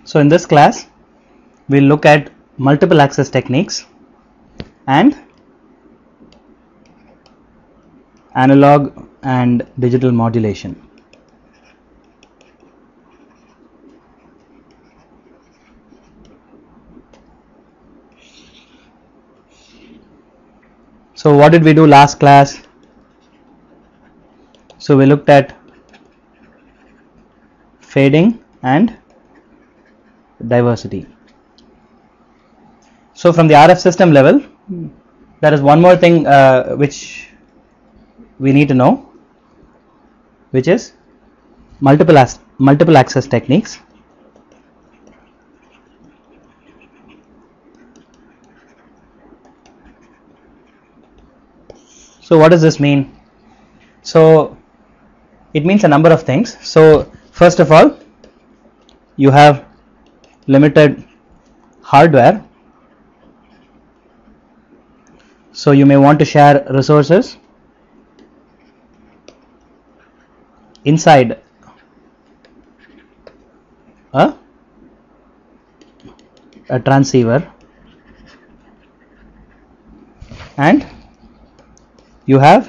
So in this class we'll look at multiple access techniques and analog and digital modulation. So what did we do last class? So we looked at fading and diversity. So from the RF system level, there is one more thing which we need to know, which is multiple access techniques. So what does this mean? So it means a number of things. So first of all, you have limited hardware, so you may want to share resources inside a transceiver, and you have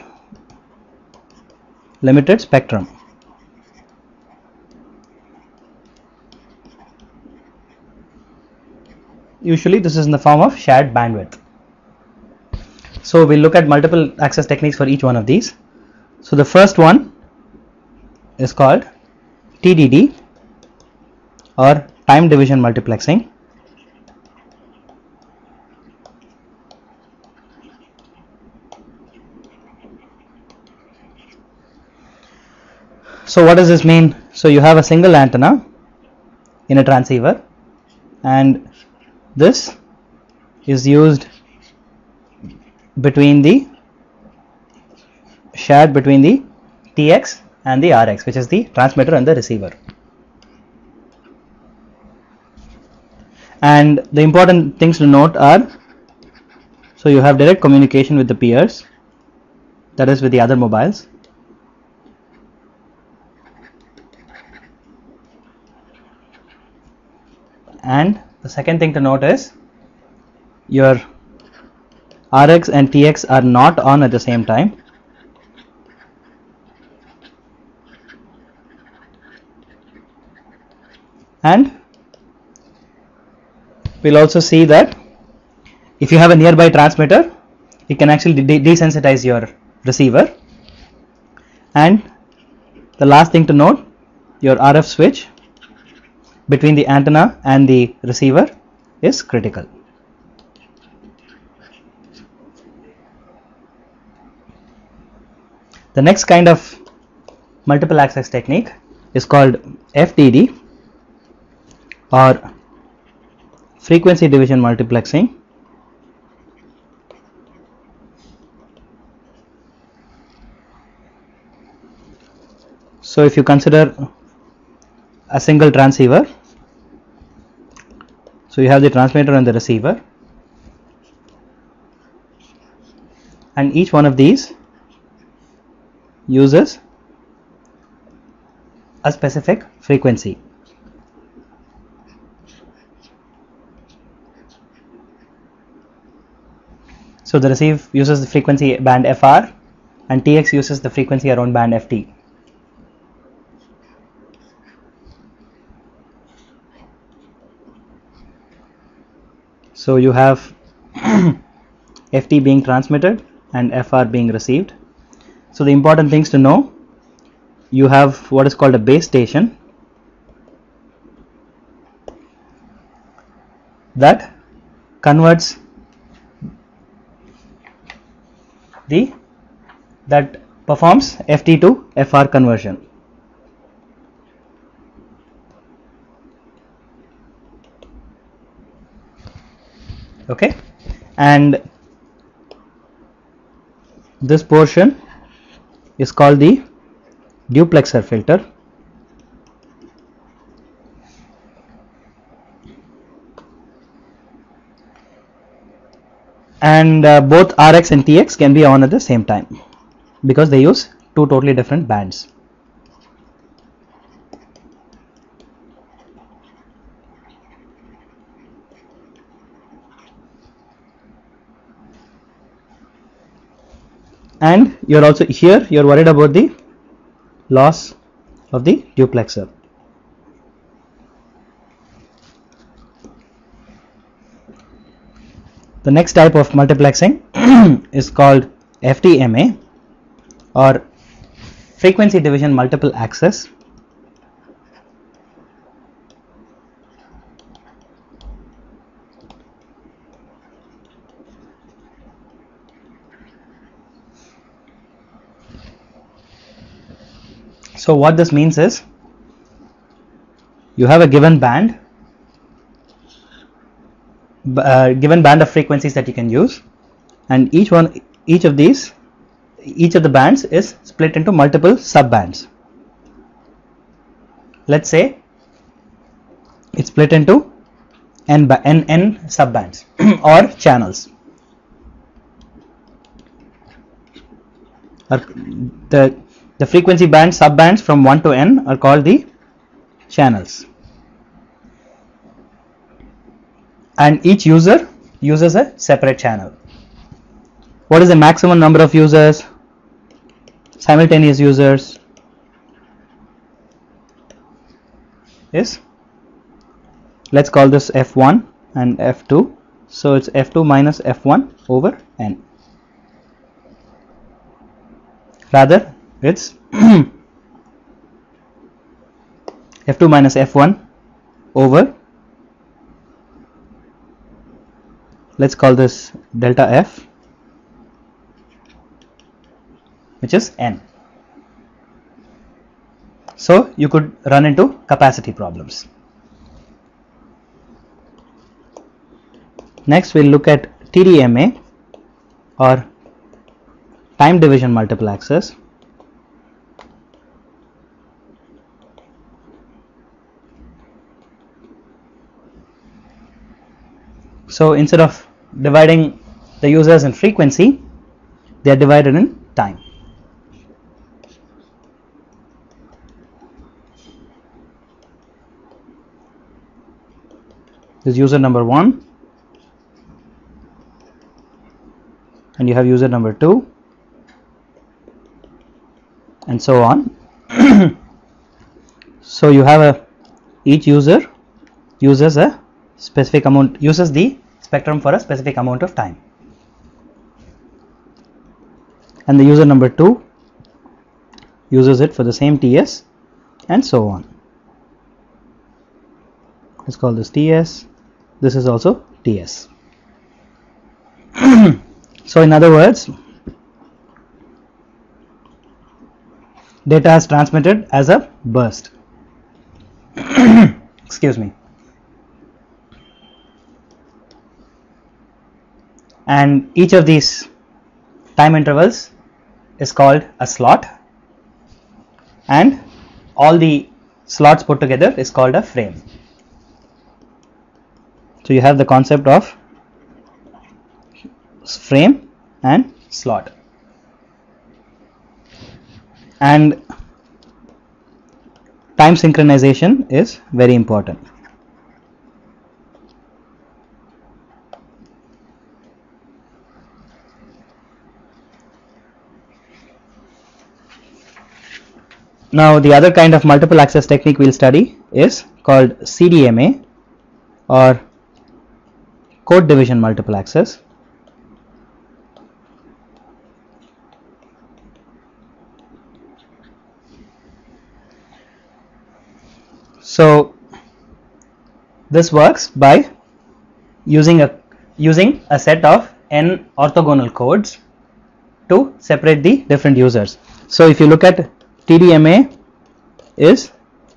limited spectrum. Usually this is in the form of shared bandwidth. So we'll look at multiple access techniques for each one of these. So the first one is called TDD, or time division multiplexing. So what does this mean? So you have a single antenna in a transceiver, and this is used shared between the TX and the RX, which is the transmitter and the receiver. And the important things to note are, so you have direct communication with the peers, that is with the other mobiles. And the second thing to note is your RX and TX are not on at the same time. And we'll also see that if you have a nearby transmitter, it can actually desensitize your receiver. And the last thing to note, your RF switch between the antenna and the receiver is critical. The next kind of multiple access technique is called FDD, or frequency division multiplexing. So if you consider a single transceiver, so you have the transmitter and the receiver, and each one of these uses a specific frequency. So the receive uses the frequency band FR, and TX uses the frequency around band FT. So you have FT being transmitted and FR being received. So the important things to know, you have what is called a base station that converts that performs FT to FR conversion. Okay, and this portion is called the duplexer filter. And both RX and TX can be on at the same time because they use two totally different bands. and you're also here you're worried about the loss of the duplexer. The next type of multiplexing is called FDMA, or frequency division multiple access. So what this means is, you have a given band of frequencies that you can use, and each of the bands is split into multiple sub bands. Let's say it's split into n sub bands or channels. The frequency band sub bands from 1 to n are called the channels, and each user uses a separate channel. What is the maximum number of users? Simultaneous users is, let's call this f1 and f2, so it's f2 minus f1 over n. Rather, it's f2 minus f1 over, let's call this delta f, which is n. So you could run into capacity problems. Next we'll look at TDMA, or time division multiple access. So instead of dividing the users in frequency, they are divided in time. This is user number 1, and you have user number 2, and so on. So you have each user uses a specific amount, uses the spectrum for a specific amount of time, and the user number 2 uses it for the same TS, and so on. Let's call this TS, this is also TS. So in other words, data is transmitted as a burst. Excuse me. And each of these time intervals is called a slot, and all the slots put together is called a frame. So you have the concept of frame and slot, and time synchronization is very important. Now the other kind of multiple access technique we'll study is called CDMA, or code division multiple access. So this works by using a set of n orthogonal codes to separate the different users. So if you look at TDMA is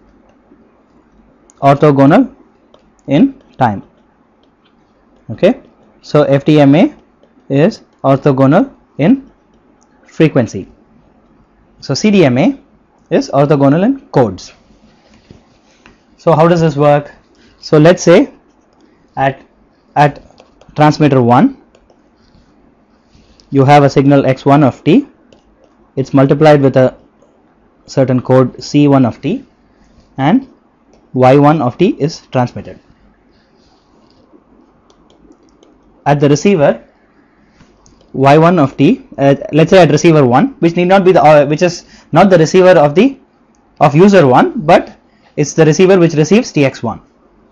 orthogonal in time. Okay, so FDMA is orthogonal in frequency. So CDMA is orthogonal in codes. So how does this work? So let's say at transmitter 1 you have a signal x1 of t, it's multiplied with a certain code c1 of t, and y1 of t is transmitted. At the receiver y1 of t, let's say at receiver 1, which need not be the which is not the receiver of user 1, but it's the receiver which receives tx1.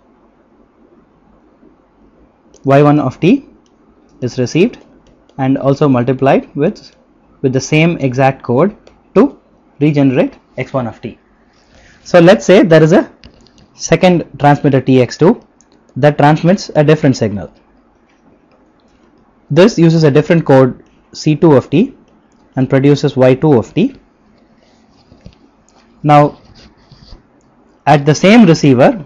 y1 of t is received and also multiplied with the same exact code to regenerate x1 of t. So let's say there is a second transmitter tx2 that transmits a different signal. This uses a different code c2 of t and produces y2 of t. Now at the same receiver,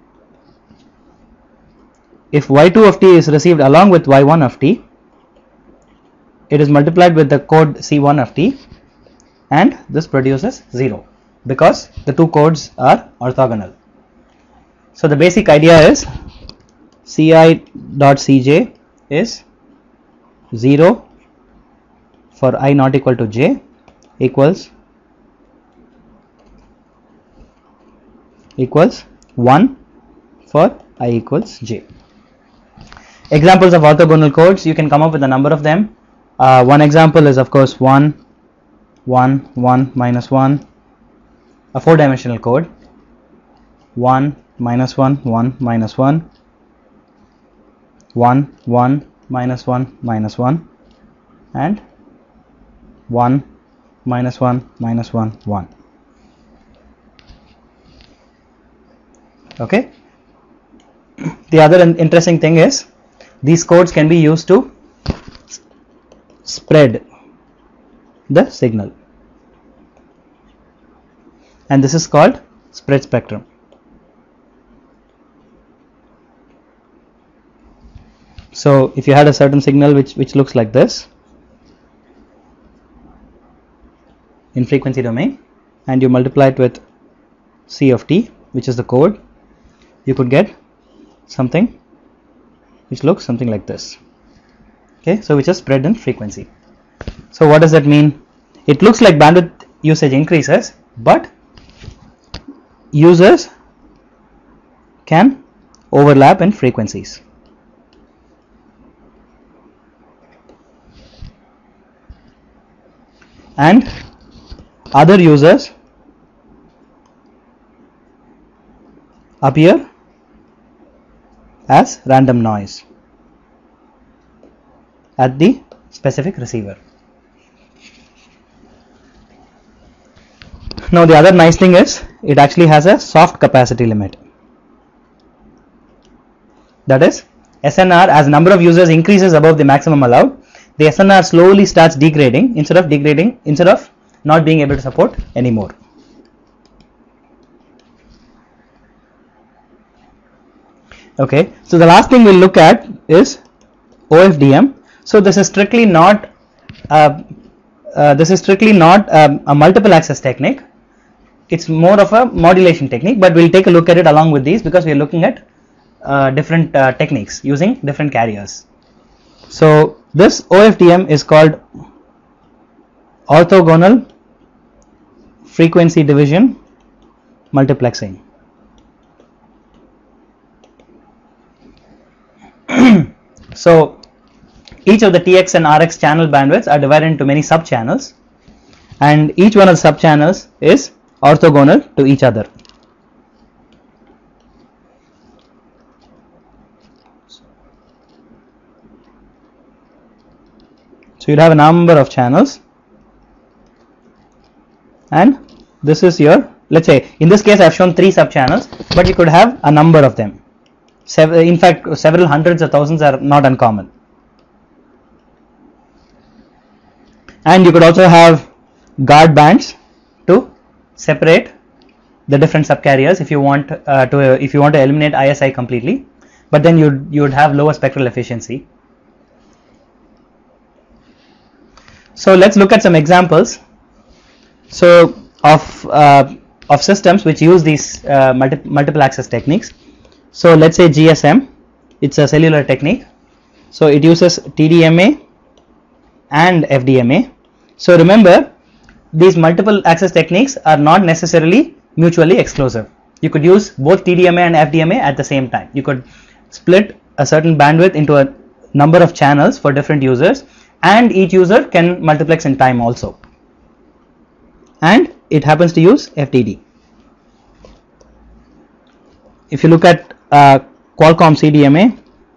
if y2 of t is received along with y1 of t, it is multiplied with the code c1 of t and this produces 0 because the two codes are orthogonal. So the basic idea is ci.cj is 0 for I not equal to j equals 1 for I equals j. Examples of orthogonal codes, you can come up with a number of them. One example is of course 1, 1, 1, minus 1, a 4-dimensional code, 1, minus 1, 1, minus 1, 1, 1, minus 1, minus 1, and 1, minus 1, minus 1, 1. Okay. The other interesting thing is these codes can be used to spread the signal, and this is called spread spectrum. So if you had a certain signal which looks like this in frequency domain and you multiply it with c of t, which is the code, you could get something which looks something like this. Okay, so which is spread in frequency. So what does that mean? It looks like bandwidth usage increases, but users can overlap in frequencies. And other users appear as random noise at the specific receiver. Now the other nice thing is it actually has a soft capacity limit. That is, SNR, as number of users increases above the maximum allowed, the SNR slowly starts degrading instead of not being able to support anymore. Okay, so the last thing we'll look at is OFDM. So this is strictly not a multiple access technique. It's more of a modulation technique, but we'll take a look at it along with these because we are looking at different techniques using different carriers. So this OFDM is called orthogonal frequency division multiplexing. So each of the TX and RX channel bandwidths are divided into many sub channels, and each one of the sub channels is orthogonal to each other. So you'll have a number of channels, and this is your, let's say in this case I have shown 3 sub channels, but you could have a number of them. In fact, several hundreds or thousands are not uncommon. And you could also have guard bands to separate the different subcarriers if you want to eliminate ISI completely, but then you would have lower spectral efficiency. So let's look at some examples. So of systems which use these multiple access techniques. So let's say GSM, it's a cellular technique. So it uses TDMA and FDMA. So remember, these multiple access techniques are not necessarily mutually exclusive. You could use both TDMA and FDMA at the same time. You could split a certain bandwidth into a number of channels for different users and each user can multiplex in time also, and it happens to use FDD. If you look at Qualcomm CDMA,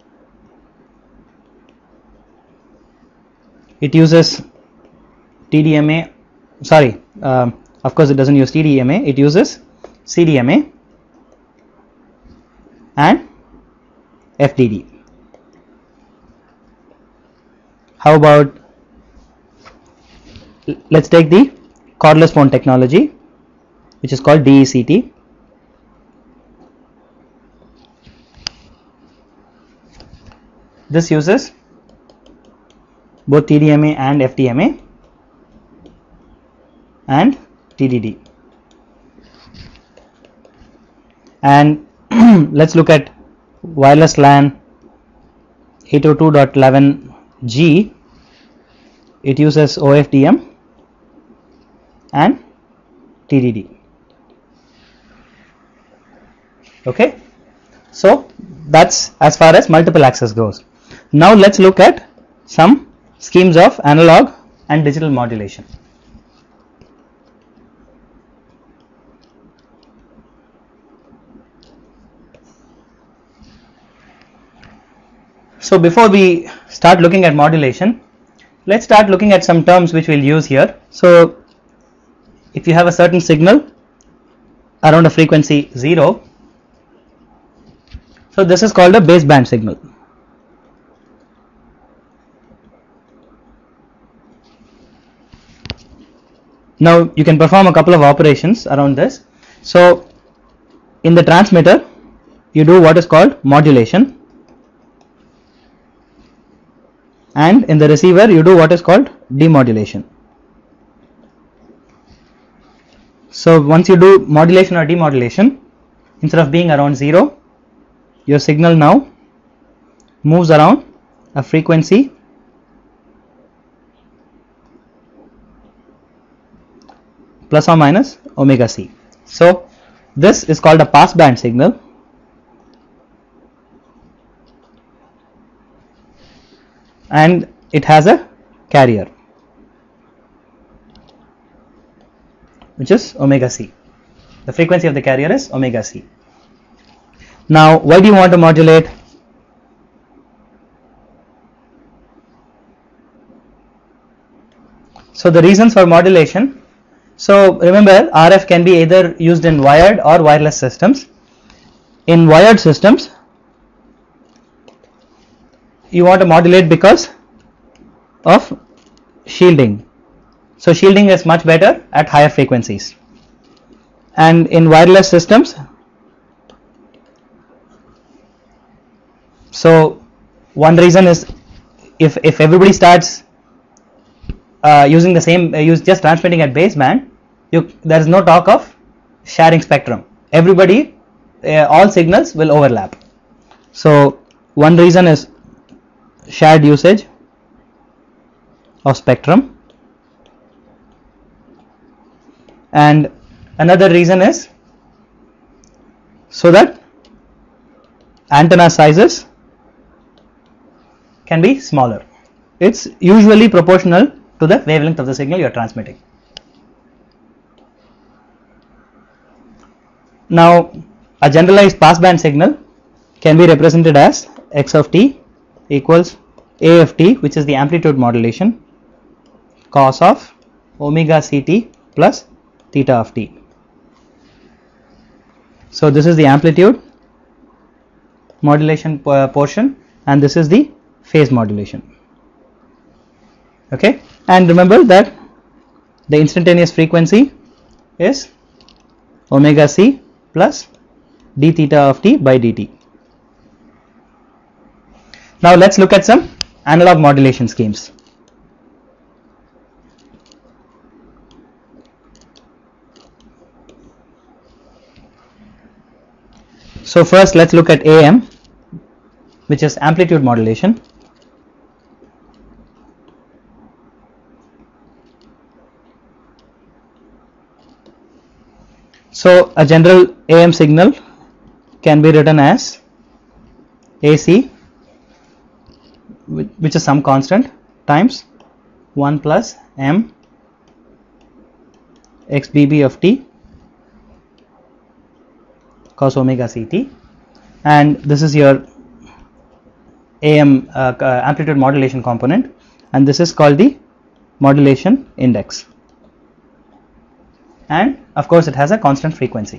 it uses TDMA, sorry, of course it doesn't use TDMA, it uses CDMA and FDD. How about, let's take the cordless phone technology, which is called DECT. This uses both TDMA and FDMA and TDD. And let's look at wireless LAN 802.11g. It uses OFDM and TDD. Okay, so that's as far as multiple access goes. Now let's look at some schemes of analog and digital modulation. So before we start looking at modulation, let's start looking at some terms which we'll use here. So if you have a certain signal around a frequency 0, so this is called a baseband signal. Now you can perform a couple of operations around this. So in the transmitter you do what is called modulation, and in the receiver you do what is called demodulation. So once you do modulation or demodulation, instead of being around 0, your signal now moves around a frequency plus or minus omega c. So this is called a passband signal, and it has a carrier which is omega c. The frequency of the carrier is omega c. Now why do you want to modulate? So the reasons for modulation, so remember RF can be either used in wired or wireless systems. In wired systems you want to modulate because of shielding. So shielding is much better at higher frequencies. And in wireless systems, so one reason is if everybody starts using the same just transmitting at baseband, there is no talk of sharing spectrum. Everybody, all signals will overlap. So one reason is shared usage of spectrum, and another reason is so that antenna sizes can be smaller. It's usually proportional to the wavelength of the signal you are transmitting. Now a generalized passband signal can be represented as x of t equals a of t, which is the amplitude modulation, cos of omega ct plus theta of t. So this is the amplitude modulation portion, and this is the phase modulation. Okay, and remember that the instantaneous frequency is omega c plus d theta of t by dt. Now let's look at some analog modulation schemes. So first let's look at AM, which is amplitude modulation. So a general AM signal can be written as AC, which is some constant, times 1 plus m xbb of t cos omega ct, and this is your am amplitude modulation component, and this is called the modulation index, and of course it has a constant frequency.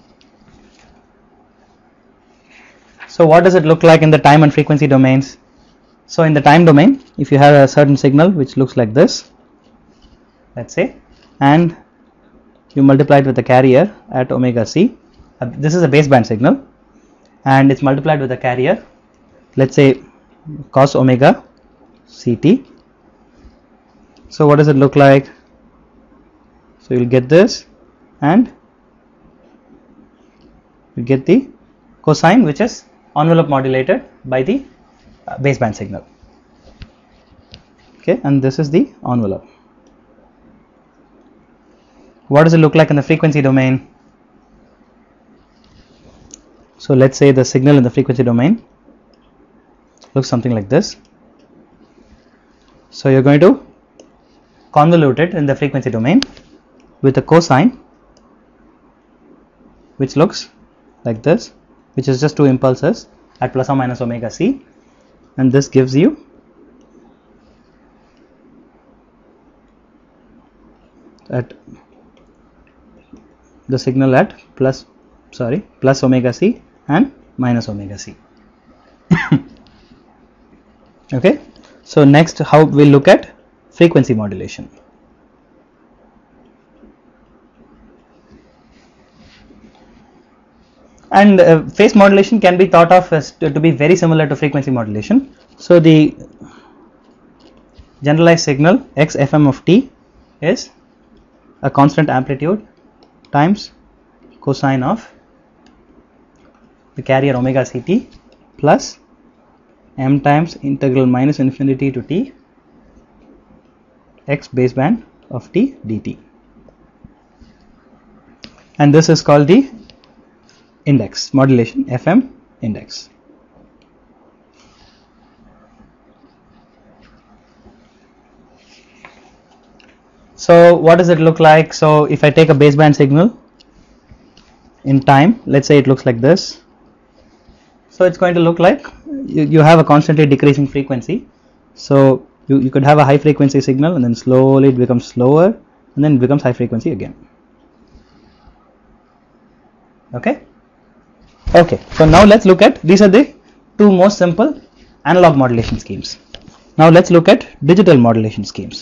So what does it look like in the time and frequency domains? So in the time domain, if you have a certain signal which looks like this, let's say, and you multiply it with a carrier at omega c, this is a baseband signal, and it's multiplied with a carrier, let's say cos omega ct. So what does it look like? So you'll get this, and you get the cosine which is envelope modulated by the baseband signal. Okay, and this is the envelope. What does it look like in the frequency domain? So let's say the signal in the frequency domain looks something like this. So you're going to convolute it in the frequency domain with a cosine which looks like this, which is just two impulses at plus or minus omega c, and this gives you at the signal at plus omega c and minus omega c. Okay, so next how we'll look at frequency modulation. And phase modulation can be thought of as to be very similar to frequency modulation. So the generalized signal x fm of t is a constant amplitude times cosine of the carrier omega ct plus m times integral minus infinity to t x baseband of t dt, and this is called the index modulation fm index. So what does it look like? So if I take a baseband signal in time, let's say it looks like this. So it's going to look like you have a constantly decreasing frequency. So you could have a high frequency signal, and then slowly it becomes slower, and then it becomes high frequency again. Okay. So now let's look at, these are the two most simple analog modulation schemes. Now let's look at digital modulation schemes.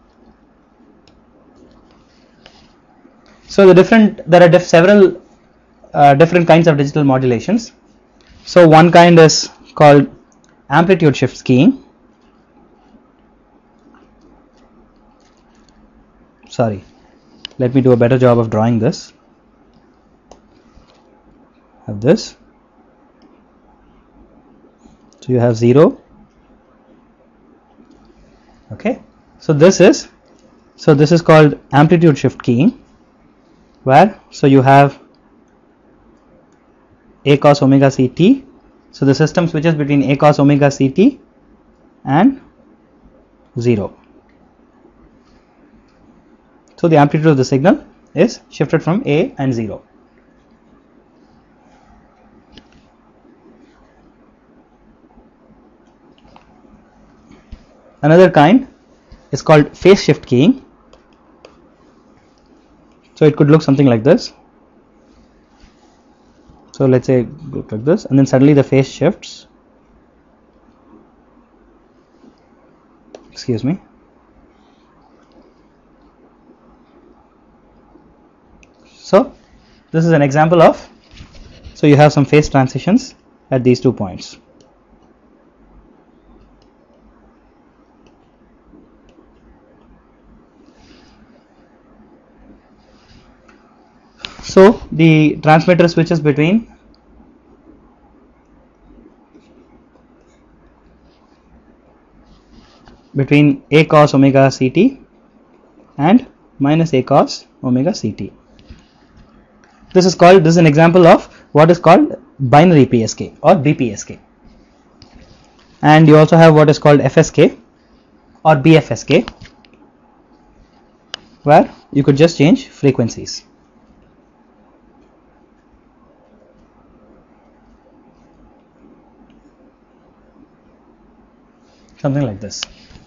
So there are several different kinds of digital modulations. So one kind is called amplitude shift keying. Sorry, let me do a better job of drawing this. Have this. So you have 0. Okay. So this is called amplitude shift keying, where so you have a cos omega ct. So the system switches between a cos omega ct and 0. So the amplitude of the signal is shifted from a and 0. Another kind is called phase shift keying. So it could look something like this. So let's say look like this, and then suddenly the phase shifts. Excuse me. So this is an example of, so you have some phase transitions at these 2 points. So the transmitter switches between a cos omega ct and minus a cos omega ct. This is an example of what is called binary PSK or BPSK. And you also have what is called FSK or BFSK. where you could just change frequencies. Something like this.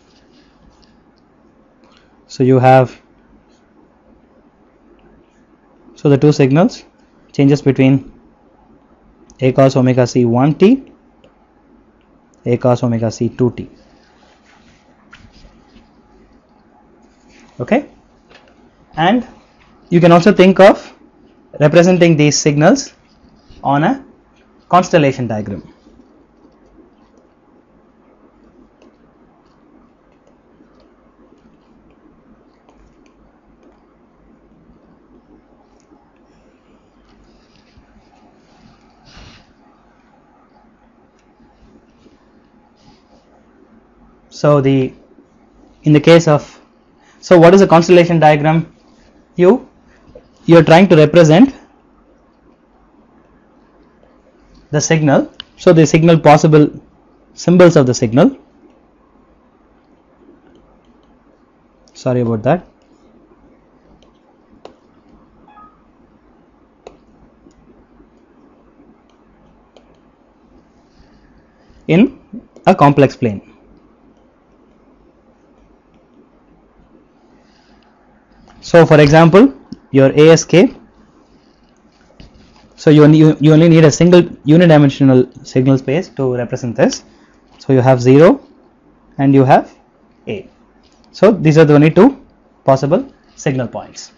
So you have, so the two signals changes between a cos omega c 1t, a cos omega c 2t. Okay, and you can also think of representing these signals on a constellation diagram. So in the case of, so what is a constellation diagram? You're trying to represent the signal, so the signal possible symbols of the signal, sorry about that, in a complex plane. So for example, your ASK, so you only need a single unidimensional signal space to represent this. So you have 0 and you have A. So these are the only two possible signal points.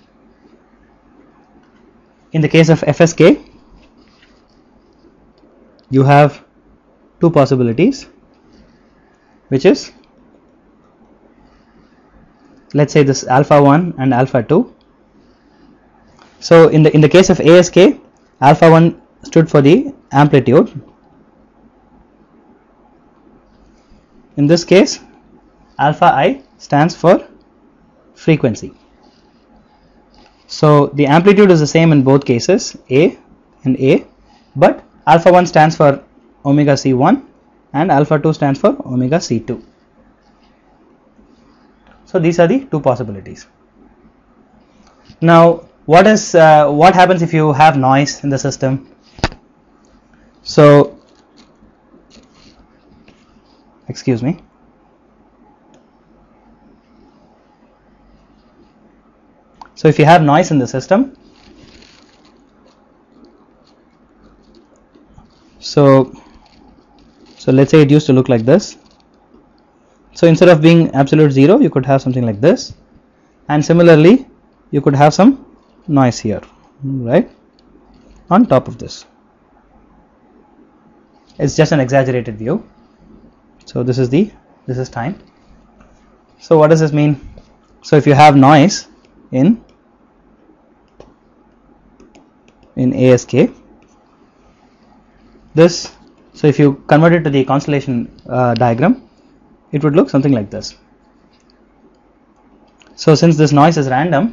In the case of FSK, you have two possibilities, which is, let's say this alpha 1 and alpha 2. So in the case of ASK, alpha 1 stood for the amplitude. In this case, alpha I stands for frequency. So the amplitude is the same in both cases, A and A, but alpha 1 stands for omega c1 and alpha 2 stands for omega c2. So these are the two possibilities. Now what happens if you have noise in the system? So excuse me. So if you have noise in the system, so let's say it used to look like this. So instead of being absolute 0, you could have something like this, and similarly you could have some noise here, right, on top of this. It's just an exaggerated view. So this is time. So what does this mean? So if you have noise in ASK, this, so if you convert it to the constellation diagram, it would look something like this. So since this noise is random,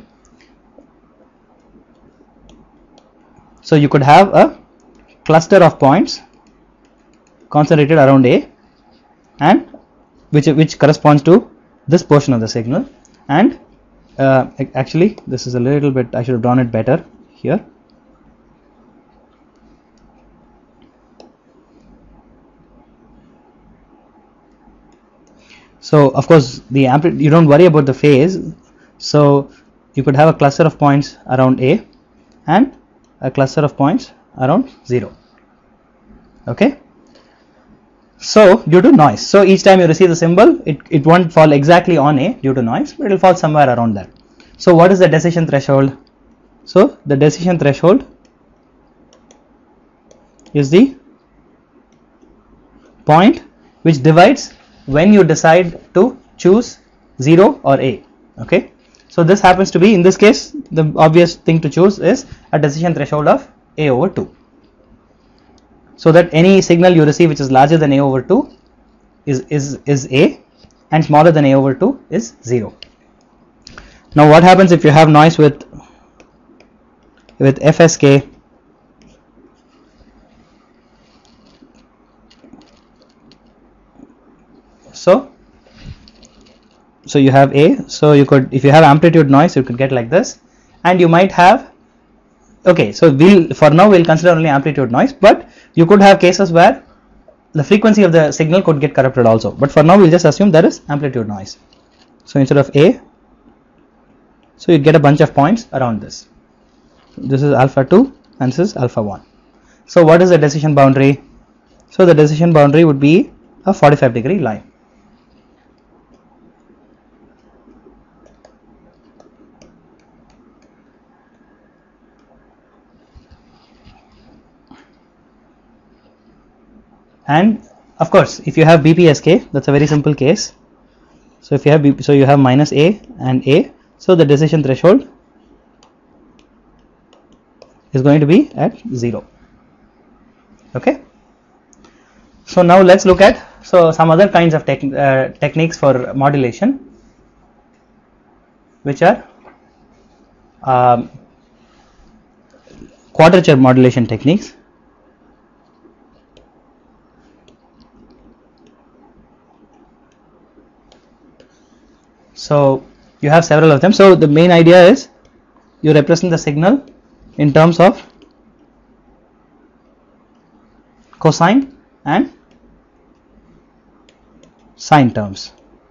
so you could have a cluster of points concentrated around A, and which corresponds to this portion of the signal, and actually this is a little bit, I should have drawn it better here. So of course the amplitude, you don't worry about the phase, so you could have a cluster of points around A and a cluster of points around 0. Okay, so due to noise, so each time you receive the symbol, it won't fall exactly on A due to noise, but it will fall somewhere around that. So what is the decision threshold? So the decision threshold is the point which divides when you decide to choose 0 or A. Okay, so this happens to be, in this case, the obvious thing to choose is a decision threshold of A over 2, so that any signal you receive which is larger than A over 2 is A, and smaller than A over 2 is 0. Now what happens if you have noise with FSK? So so you have A, so you could, if you have amplitude noise, you could get like this, and you might have, okay, so for now we'll consider only amplitude noise, but you could have cases where the frequency of the signal could get corrupted also, but for now we'll just assume there is amplitude noise. So instead of A, so you get a bunch of points around this. This is alpha 2 and this is alpha 1. So what is the decision boundary? So the decision boundary would be a 45-degree line. And of course, if you have BPSK, that's a very simple case. So if you have so you have minus A and A, so the decision threshold is going to be at 0. Okay. So now let's look at some other kinds of techniques for modulation, which are quadrature modulation techniques. So you have several of them. So the main idea is you represent the signal in terms of cosine and sine terms.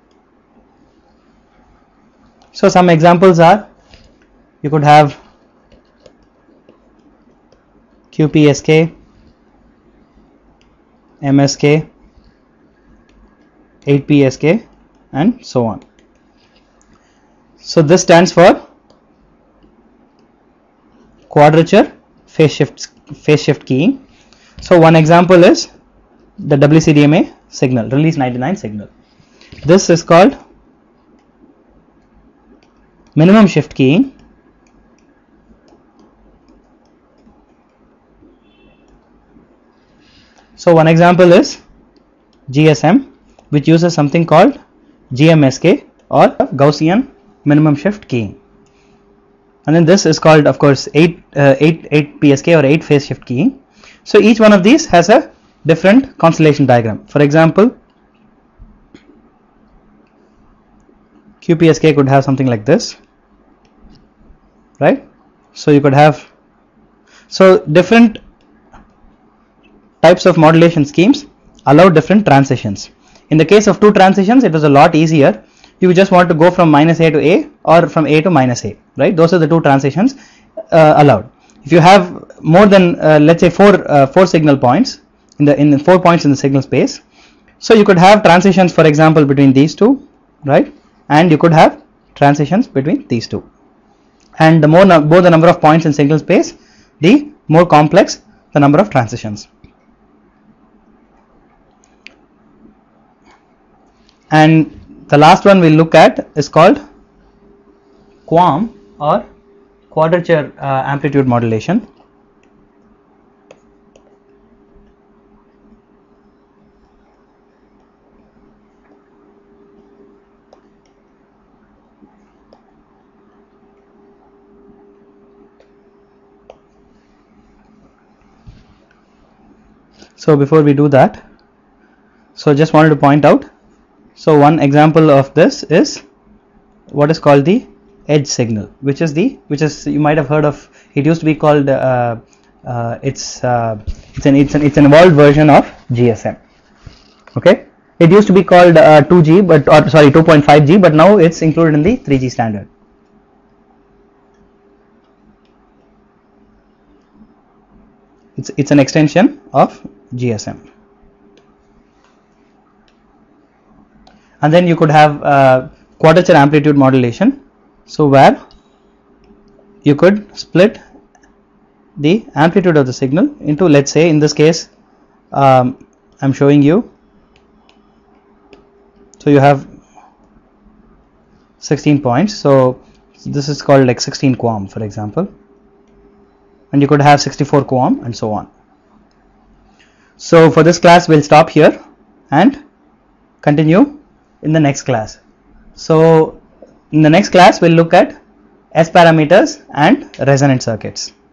So some examples are, you could have QPSK, MSK, 8PSK, and so on. So this stands for quadrature phase shift keying. So one example is the WCDMA signal, release 99 signal. This is called minimum shift keying. So one example is GSM, which uses something called GMSK or Gaussian minimum shift keying. And then this is called, of course, 8 PSK or 8 phase shift keying. So each one of these has a different constellation diagram. For example, QPSK could have something like this, right? So you could have, so different types of modulation schemes allow different transitions. In the case of two transitions, it was a lot easier. You just want to go from minus A to A or from A to minus A, right? Those are the two transitions allowed. If you have more than let's say four signal points in 4 points in the signal space, so you could have transitions, for example, between these two, right? And you could have transitions between these two. And the more both the number of points in signal space, the more complex the number of transitions. And the last one we'll look at is called QAM or quadrature amplitude modulation. So before we do that, so just wanted to point out, so one example of this is what is called the edge signal, which is you might have heard of. It used to be called it's an evolved version of GSM. Okay, it used to be called 2G, but 2.5G, but now it's included in the 3G standard. It's an extension of GSM. And then you could have quadrature amplitude modulation, so where you could split the amplitude of the signal into, let's say in this case I'm showing you, so you have 16 points, so this is called like 16 QAM, for example, and you could have 64 QAM and so on. So for this class we'll stop here and continue in the next class. So in the next class we'll look at S parameters and resonant circuits.